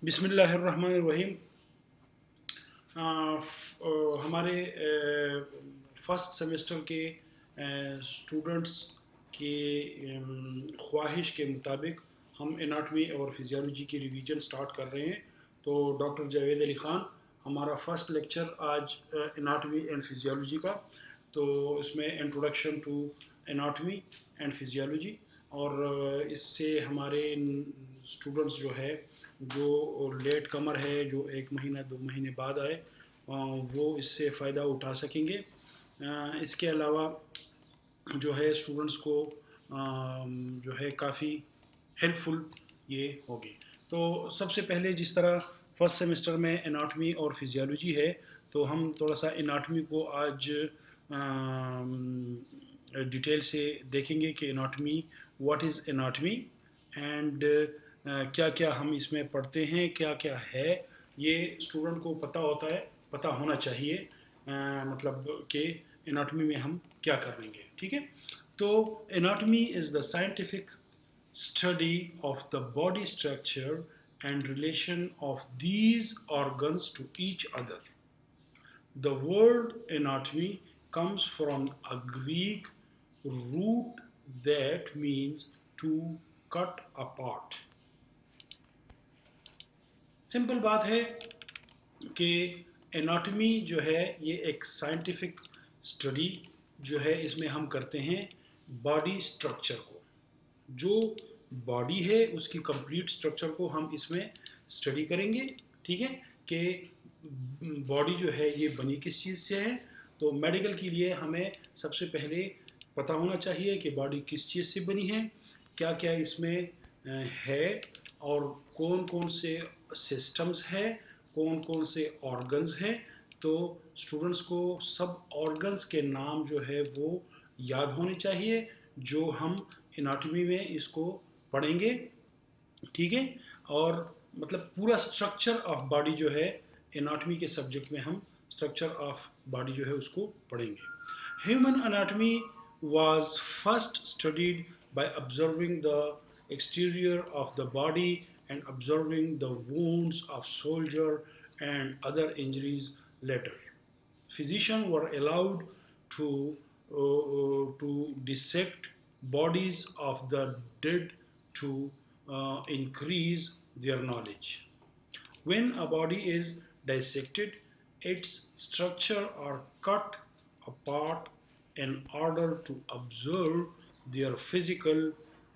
बिस्मिल्लाहिर्रहमानिर्रहीम। हमारे first semester के स्टूडेंट्स की ख्वाहिश के मुताबिक हम एनाटमी और फिजियोलॉजी की रिवीजन स्टार्ट कर रहे हैं। तो डॉक्टर जावेद अली ख़ान, हमारा फ़र्स्ट लेक्चर आज एनाटमी एंड फिजियोलॉजी का। तो इसमें introduction to anatomy and physiology, और इससे हमारे स्टूडेंट्स जो लेट कमर है, जो 1 महीना 2 महीने बाद आए, वो इससे फ़ायदा उठा सकेंगे। इसके अलावा जो है स्टूडेंट्स को जो है काफ़ी हेल्पफुल ये होगी। तो सबसे पहले जिस तरह फर्स्ट सेमेस्टर में एनाटमी और फिजियोलॉजी है, तो हम थोड़ा सा एनाटमी को आज डिटेल से देखेंगे कि anatomy, what is anatomy and क्या क्या हम इसमें पढ़ते हैं, क्या क्या है, ये स्टूडेंट को पता होना चाहिए। मतलब कि एनाटमी में हम क्या करेंगे, ठीक है। तो anatomy is the scientific study of the body structure and relation of these organs to each other. The word anatomy comes from a Greek root that means to cut apart. Simple बात है कि anatomy जो है ये एक scientific study जो है, इसमें हम करते हैं बॉडी स्ट्रक्चर को। जो बॉडी है उसकी कंप्लीट स्ट्रक्चर को हम इसमें स्टडी करेंगे, ठीक है, कि बॉडी जो है ये बनी किस चीज़ से है। तो मेडिकल के लिए हमें सबसे पहले पता होना चाहिए कि बॉडी किस चीज़ से बनी है, क्या क्या इसमें है, और कौन कौन से सिस्टम्स हैं, कौन कौन से ऑर्गन्स हैं। तो स्टूडेंट्स को सब ऑर्गन्स के नाम जो है वो याद होने चाहिए, जो हम एनाटमी में इसको पढ़ेंगे, ठीक है। और मतलब पूरा स्ट्रक्चर ऑफ बॉडी जो है एनाटमी के सब्जेक्ट में हम स्ट्रक्चर ऑफ बॉडी जो है उसको पढ़ेंगे। Human anatomy was first studied by observing the exterior of the body and observing the wounds of soldier and other injuries later. Physicians were allowed to dissect bodies of the dead to increase their knowledge. When a body is dissected, its structure are cut apart in order to observe their physical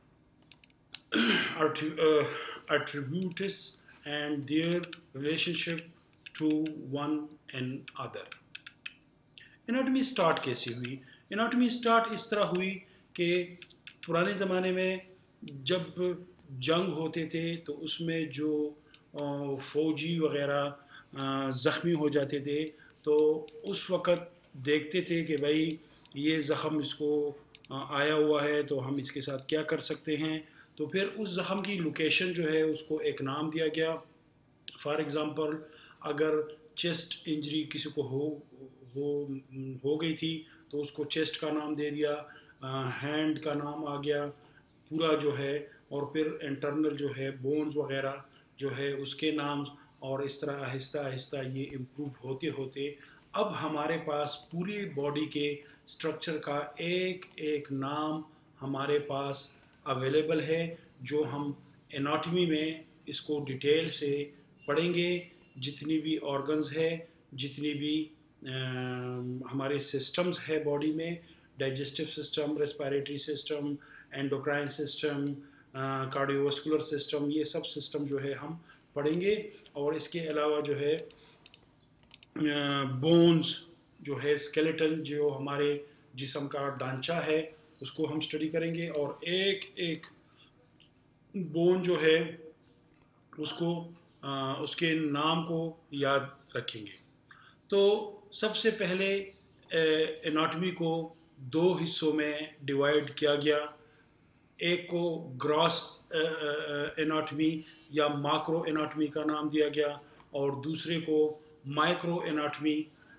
attributes and their relationship to one another. Anatomy start कैसे हुई? Anatomy start इस तरह हुई कि पुराने ज़माने में जब जंग होते थे तो उसमें जो फ़ौजी वग़ैरह ज़ख्मी हो जाते थे, तो उस वक़्त देखते थे कि भाई ये ज़ख़म इसको आया हुआ है, तो हम इसके साथ क्या कर सकते हैं। तो फिर उस ज़ख़म की लोकेशन जो है उसको एक नाम दिया गया। फॉर एग्ज़ाम्पल, अगर चेस्ट इंजरी किसी को हो गई थी तो उसको चेस्ट का नाम दे दिया, हैंड का नाम आ गया पूरा जो है, और फिर इंटरनल जो है बोन्स वगैरह जो है उसके नाम, और इस तरह आहिस्ता आहिस्ता ये इम्प्रूव होते होते अब हमारे पास पूरी बॉडी के स्ट्रक्चर का एक एक नाम हमारे पास अवेलेबल है, जो हम एनाटमी में इसको डिटेल से पढ़ेंगे। जितनी भी ऑर्गन्स है, जितनी भी हमारे सिस्टम्स है बॉडी में, digestive system, respiratory system, endocrine system, cardiovascular system, ये सब सिस्टम जो है हम पढ़ेंगे। और इसके अलावा जो है बोन्स जो है, स्केलेटन जो हमारे जिस्म का ढांचा है, उसको हम स्टडी करेंगे, और एक एक बोन जो है उसको उसके नाम को याद रखेंगे। तो सबसे पहले एनाटमी को 2 हिस्सों में डिवाइड किया गया। एक को ग्रॉस एनाटमी या माक्रो एनाटमी का नाम दिया गया, और दूसरे को माइक्रो एनाटमी।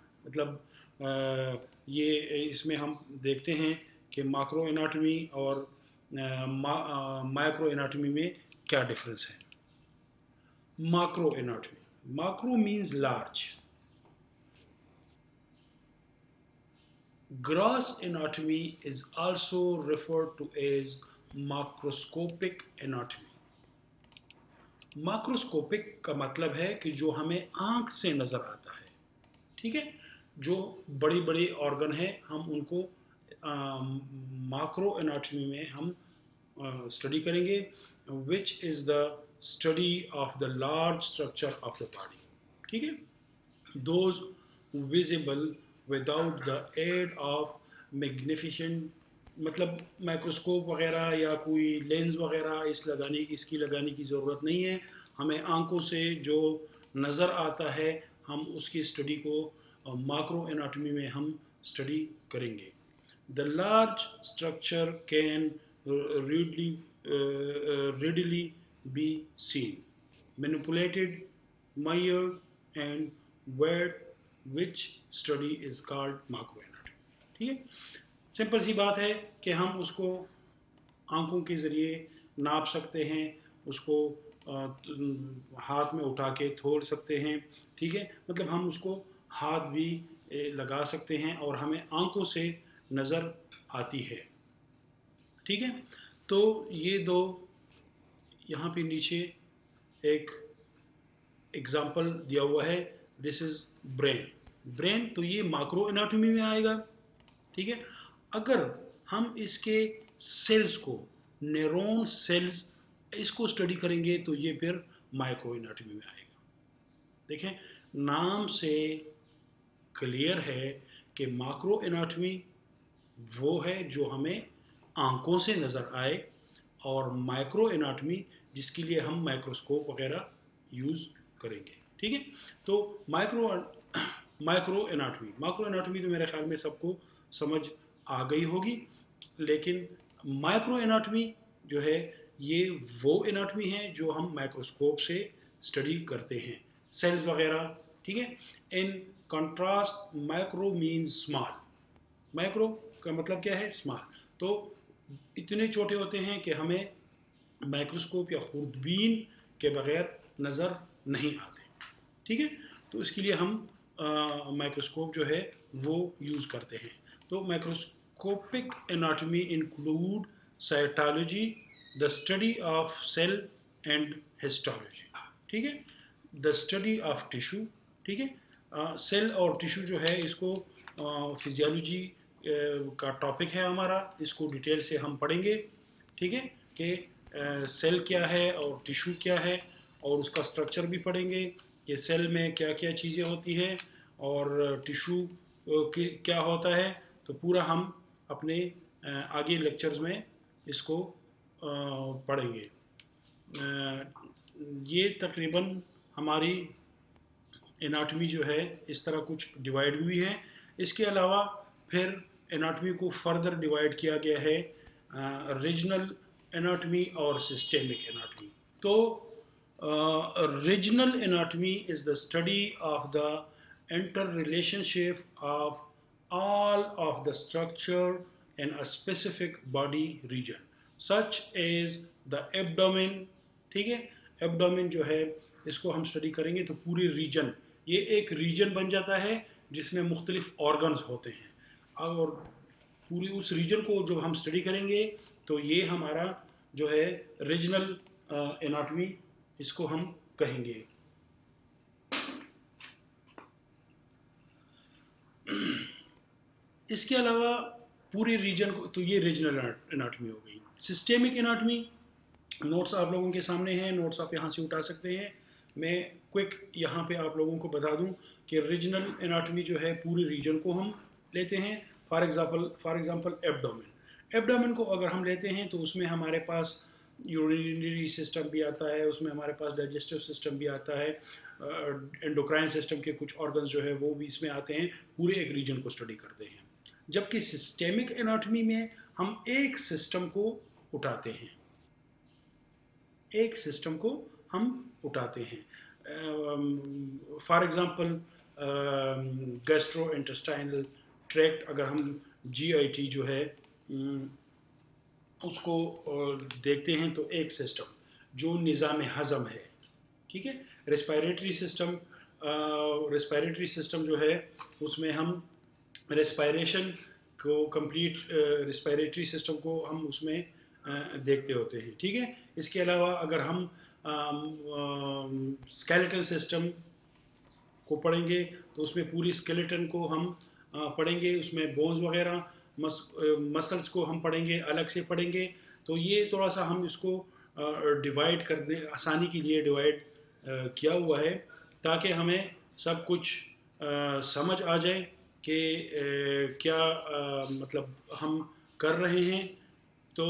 मतलब ये इसमें हम देखते हैं कि माक्रो एनाटमी और माइक्रो एनाटमी में क्या डिफरेंस है। macro anatomy. Macro means large. Gross anatomy is also referred to as macroscopic anatomy. Macroscopic का मतलब है कि जो हमें आंख से नज़र आता है, ठीक है, जो बड़ी बड़ी ऑर्गन है हम उनको माक्रो एनाटॉमी में हम स्टडी करेंगे, which is the study of the large structure of the body, ठीक है, those visible without the aid of magnificent, मतलब माइक्रोस्कोप वगैरह या कोई लेंस वगैरह इसकी लगाने की ज़रूरत नहीं है, हमें आंखों से जो नज़र आता है हम उसकी स्टडी को माक्रो एनाटॉमी में हम स्टडी करेंगे. The large structure can readily be seen, manipulated, measured and weighed, which study is called macroanatomy. ठीक है, सिंपल सी बात है कि हम उसको आंखों के ज़रिए नाप सकते हैं, उसको हाथ में उठा के तोल सकते हैं, ठीक है, मतलब हम उसको हाथ भी लगा सकते हैं और हमें आंखों से नज़र आती है, ठीक है. तो ये दो यहाँ पे नीचे एक एग्जाम्पल दिया हुआ है, दिस इज़ ब्रेन, तो ये माक्रो एनाटॉमी में आएगा, ठीक है. अगर हम इसके सेल्स को, न्यूरॉन सेल्स, इसको स्टडी करेंगे तो ये फिर माइक्रो एनाटॉमी में आएगा. देखें, नाम से क्लियर है कि माक्रो एनाटॉमी वो है जो हमें आंखों से नज़र आए, और माइक्रो एनाटॉमी जिसके लिए हम माइक्रोस्कोप वगैरह यूज़ करेंगे, ठीक है. तो माइक्रो एनाटॉमी तो मेरे ख्याल में सबको समझ आ गई होगी, लेकिन माइक्रो एनाटॉमी जो है ये वो एनाटॉमी है जो हम माइक्रोस्कोप से स्टडी करते हैं, सेल्स वगैरह, ठीक है. In contrast micro means small, micro का मतलब क्या है, स्मॉल, तो इतने छोटे होते हैं कि हमें माइक्रोस्कोप या खुर्दबीन के बगैर नज़र नहीं आते, ठीक है. तो इसके लिए हम माइक्रोस्कोप जो है वो यूज़ करते हैं. तो microscopic anatomy include cytology, the study of cell and histology, ठीक है, द स्टडी ऑफ टिश्यू, ठीक है. सेल और टिश्यू जो है इसको फिजियोलॉजी का टॉपिक है हमारा, इसको डिटेल से हम पढ़ेंगे, ठीक है, कि सेल क्या है और टिश्यू क्या है, और उसका स्ट्रक्चर भी पढ़ेंगे कि सेल में क्या क्या चीज़ें होती हैं और टिश्यू क्या होता है. तो पूरा हम अपने आगे लेक्चर्स में इसको पढ़ेंगे. ये तकरीबन हमारी एनाटॉमी जो है इस तरह कुछ डिवाइड हुई है. इसके अलावा फिर एनाटॉमी को फर्दर डिवाइड किया गया है रीजनल एनाटॉमी और सिस्टेमिक एनाटॉमी. तो regional anatomy is the study of the inter relationship of all of the structure in a specific body region such as the abdomen, ठीक है. एब्डोमेन जो है इसको हम स्टडी करेंगे तो पूरी रीजन, ये एक रीजन बन जाता है जिसमें मुख्तलिफ ऑर्गन्स होते हैं, और पूरी उस रीजन को जब हम स्टडी करेंगे तो ये हमारा जो है रीजनल एनाटॉमी इसको हम कहेंगे. इसके अलावा पूरे रीजन को, तो ये रीजनल एनाटॉमी हो गई. सिस्टेमिक एनाटॉमी, नोट्स आप लोगों के सामने हैं, नोट्स आप यहाँ से उठा सकते हैं. मैं क्विक यहाँ पे आप लोगों को बता दूँ कि रीजनल एनाटॉमी जो है पूरे रीजन को हम लेते हैं. फॉर एग्जांपल एब्डोमेन को अगर हम लेते हैं तो उसमें हमारे पास यूरिनरी सिस्टम भी आता है, उसमें हमारे पास डाइजेस्टिव सिस्टम भी आता है, एंडोक्राइन सिस्टम के कुछ ऑर्गन्स जो है वो भी इसमें आते हैं, पूरे एक रीजन को स्टडी करते हैं. जबकि सिस्टेमिक एनाटॉमी में हम एक सिस्टम को उठाते हैं, एक सिस्टम को हम उठाते हैं. For example gastrointestinal tract, अगर हम GIT जो है उसको देखते हैं तो एक सिस्टम जो निज़ाम हज़म है, ठीक है. ریسپائریٹری سسٹم جو ہے اس میں ہم ریسپائریشن کو کمپلیٹ ریسپائریٹری سسٹم کو ہم اس میں دیکھتے ہوتے ہیں. ٹھیک ہے. اس کے علاوہ اگر ہم اسکیلیٹل سسٹم کو پڑھیں گے تو اس میں پوری اسکیلیٹن کو ہم پڑھیں گے, اس میں بونز وغیرہ مسلس کو ہم پڑھیں گے, الگ سے پڑھیں گے. تو یہ تھوڑا سا ہم اس کو ڈیوائڈ کرنے آسانی کے لیے ڈیوائڈ کیا ہوا ہے تاکہ ہمیں سب کچھ سمجھ آ جائے کہ کیا مطلب ہم کر رہے ہیں. تو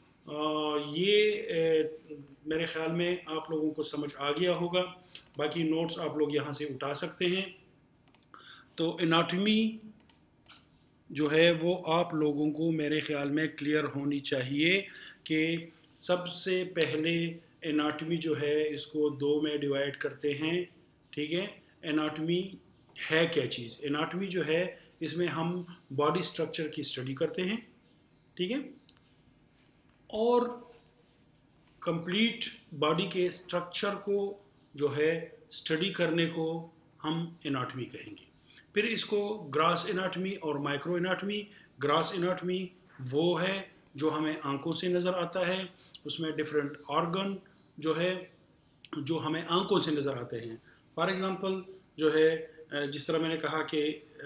یہ میرے خیال میں آپ لوگوں کو سمجھ آ گیا ہوگا. باقی نوٹس آپ لوگ یہاں سے اٹھا سکتے ہیں. تو اناٹمی جو ہے وہ آپ لوگوں کو میرے خیال میں کلیئر ہونی چاہیے کہ سب سے پہلے اناٹمی جو ہے اس کو 2 میں ڈیوائڈ کرتے ہیں. ٹھیک ہے. اناٹمی ہے کیا چیز؟ اناٹمی جو ہے اس میں ہم باڈی سٹرکچر کی اسٹڈی کرتے ہیں. ٹھیک ہے. اور کمپلیٹ باڈی کے سٹرکچر کو جو ہے اسٹڈی کرنے کو ہم اناٹمی کہیں گے. پھر اس کو گراس اناٹمی اور مائکرو اناٹمی. گراس اناٹمی وہ ہے جو ہمیں آنکھوں سے نظر آتا ہے, اس میں ڈفرینٹ آرگن جو ہے جو ہمیں آنکھوں سے نظر آتے ہیں. فار ایگزامپل جو ہے جس طرح میں نے کہا کہ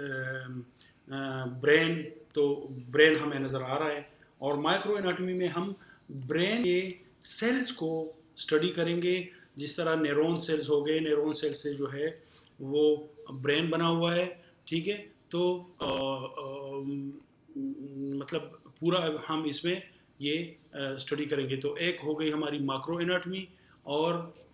برین, تو برین ہمیں نظر آ رہا ہے. اور مائکرو اناٹمی میں ہم برین کے سیلز کو اسٹڈی کریں گے, جس طرح نیورون سیلز ہو گئے, نیورون سیل سے جو ہے وہ برین بنا ہوا ہے. ٹھیک ہے. تو مطلب پورا ہم اس میں یہ اسٹڈی کریں گے. تو ایک ہو گئی ہماری ماکرو اناٹمی اور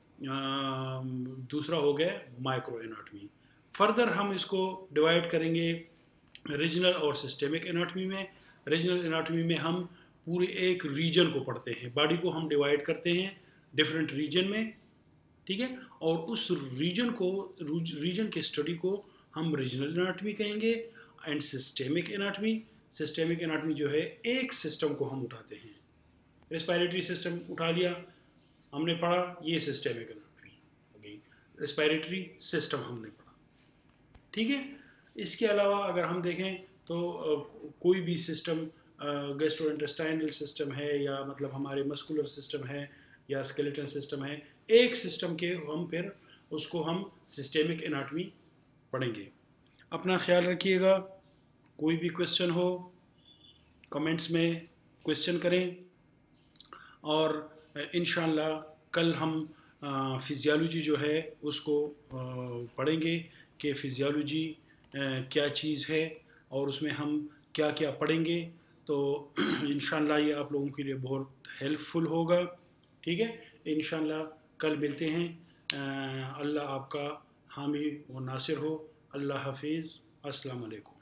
دوسرا ہو گیا مائکرو اناٹمی. فردر ہم اس کو ڈیوائڈ کریں گے ریجنل اور سسٹمک اناٹمی میں. ریجنل اناٹمی میں ہم پورے ایک ریجن کو پڑھتے ہیں. باڈی کو ہم ڈیوائڈ کرتے ہیں ڈفرینٹ ریجن میں. ٹھیک ہے. اور اس ریجن کے اسٹڈی کو ہم ریجنل اناٹمی کہیں گے. اینڈ سسٹمک اناٹمی جو ہے ایک سسٹم کو ہم اٹھاتے ہیں. ریسپائریٹری سسٹم اٹھا لیا ہم نے پڑھا, یہ سسٹمک اناٹمی ہو گئی. ریسپائریٹری سسٹم ہم نے پڑھا. ٹھیک ہے. اس کے علاوہ اگر ہم دیکھیں تو کوئی بھی سسٹم گیسٹرو انٹسٹائنل سسٹم ہے یا مطلب ہمارے مسکولر سسٹم ہے یا اسکیلیٹل سسٹم ہے, ایک سسٹم کے ہم پھر اس کو ہم سسٹمک اناٹمی پڑھیں گے. اپنا خیال رکھیے گا. کوئی بھی کویشچن ہو کمنٹس میں کویشچن کریں. اور انشاءاللہ کل ہم فزیالوجی جو ہے اس کو پڑھیں گے کہ فزیالوجی کیا چیز ہے اور اس میں ہم کیا کیا پڑھیں گے. تو انشاءاللہ یہ آپ لوگوں کے لیے بہت ہیلپ فل ہوگا. ٹھیک ہے. انشاءاللہ کل ملتے ہیں. اللہ آپ کا حامی و ناصر ہو. اللہ حافظ. السلام علیکم.